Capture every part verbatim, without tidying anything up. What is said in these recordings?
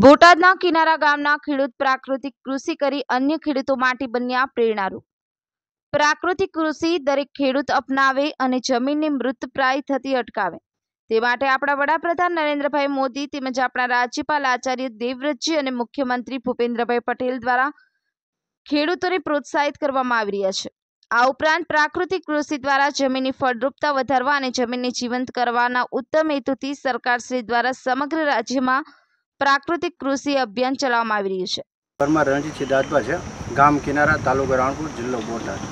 બોટાદના કિનારા ગામના ખેડૂત પ્રાકૃતિક કૃષિ કરી અન્ય ખેડૂતો માટે બન્યા પ્રેરણારૂપ। પ્રાકૃતિક કૃષિ દરેક ખેડૂત અપનાવે અને જમીનની મૃતપ્રાય થતી અટકાવે તે માટે આપણા વડાપ્રધાન નરેન્દ્રભાઈ મોદી તેમજ આપણા રાજ્યપાલ આચાર્ય દેવવ્રતજી અને મુખ્યમંત્રી ભૂપેન્દ્રભાઈ પટેલ દ્વારા ખેડૂતોને પ્રોત્સાહિત કરવામાં આવી રહ્યા છે। આ ઉપરાંત પ્રાકૃતિક કૃષિ દ્વારા જમીનની ફળદ્રુપતા વધારવા અને જમીનને જીવંત કરવાના ઉત્તમ હેતુથી સરકારશ્રી દ્વારા સમગ્ર રાજ્યમાં પ્રાકૃતિક કૃષિ અભિયાન ચલાવવામાં આવી રહ્યું છે। પરમાર રણજીતસિંહ દાદબા છે, ગામ કિનારા, તાલુકો રાણપુર, જિલ્લો બોટાદ।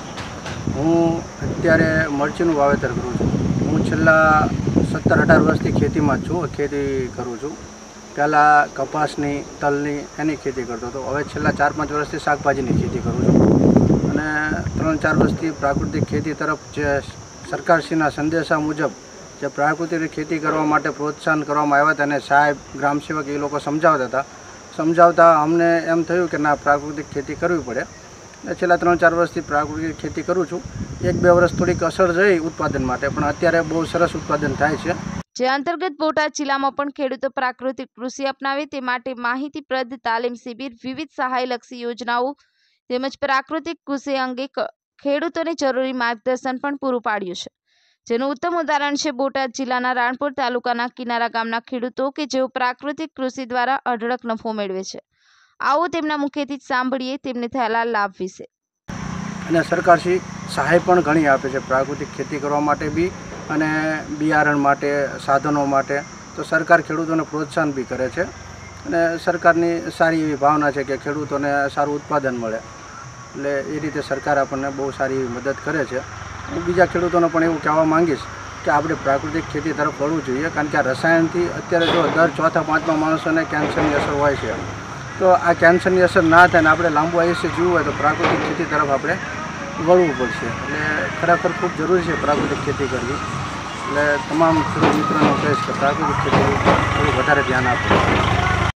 હું અત્યારે મરચીનું વાવેતર કરું છું। હું છેલ્લા સત્તર અઢાર વર્ષથી ખેતીમાં છું, ખેતી કરું છું। પહેલાં કપાસની, તલની એની ખેતી કરતો હતો। હવે છેલ્લા ચાર પાંચ વર્ષથી શાકભાજીની ખેતી કરું છું અને ત્રણ ચાર વર્ષથી પ્રાકૃતિક ખેતી તરફ જે સરકારશ્રીના સંદેશા મુજબ જે પ્રાકૃતિક ખેતી કરવા માટે પ્રોત્સાહન કરવામાં આવ્યા હતા અને સાહેબ ગ્રામસેવક એ લોકો સમજાવતા હતા સમજાવતા અમને એમ થયું કે ના, પ્રાકૃતિક ખેતી કરવી પડે। અને છેલ્લા ત્રણ ચાર વર્ષથી પ્રાકૃતિક ખેતી કરું છું। એક બે વર્ષ થોડીક અસર રહી ઉત્પાદન માટે, પણ અત્યારે બહુ સરસ ઉત્પાદન થાય છે। જે અંતર્ગત બોટાદ જિલ્લામાં પણ ખેડૂતો પ્રાકૃતિક કૃષિ અપનાવે તે માટે માહિતીપ્રદ તાલીમ શિબિર, વિવિધ સહાયલક્ષી યોજનાઓ તેમજ પ્રાકૃતિક કૃષિ અંગે ખેડૂતોને જરૂરી માર્ગદર્શન પણ પૂરું પાડ્યું છે। જેનું ઉત્તમ ઉદાહરણ છે બોટાદ જિલ્લાના રાણપુર તાલુકાના કિનારા ગામના ખેડૂતો કે જેઓ પ્રાકૃતિક કૃષિ દ્વારા અઢળક નફો મેળવે છે। આવો તેમના મુખેથી જ સાંભળીએ તેમને થયેલા લાભ વિશે। અને સરકારશ્રી સહાય પણ ઘણી આપે છે પ્રાકૃતિક ખેતી કરવા માટે બી અને બિયારણ માટે, સાધનો માટે। તો સરકાર ખેડૂતોને પ્રોત્સાહન બી કરે છે અને સરકારની સારી એવી ભાવના છે કે ખેડૂતોને સારું ઉત્પાદન મળે, એટલે એ રીતે સરકાર આપણને બહુ સારી એવી મદદ કરે છે। હું બીજા ખેડૂતોને પણ એવું કહેવા માંગીશ કે આપણે પ્રાકૃતિક ખેતી તરફ વળવું જોઈએ, કારણ કે આ રસાયણથી અત્યારે જો દર ચોથા પાંચમા માણસોને કેન્સરની અસર હોય છે, તો આ કેન્સરની અસર ના થાય ને આપણે લાંબુ આયુષ્ય જીવવું હોય તો પ્રાકૃતિક ખેતી તરફ આપણે વળવું પડશે। એટલે ખરેખર ખૂબ જરૂરી છે પ્રાકૃતિક ખેતી કરવી। એટલે તમામ ખેડૂત મિત્રોને કહીશ કે પ્રાકૃતિક ખેતી થોડું વધારે ધ્યાન આપવું।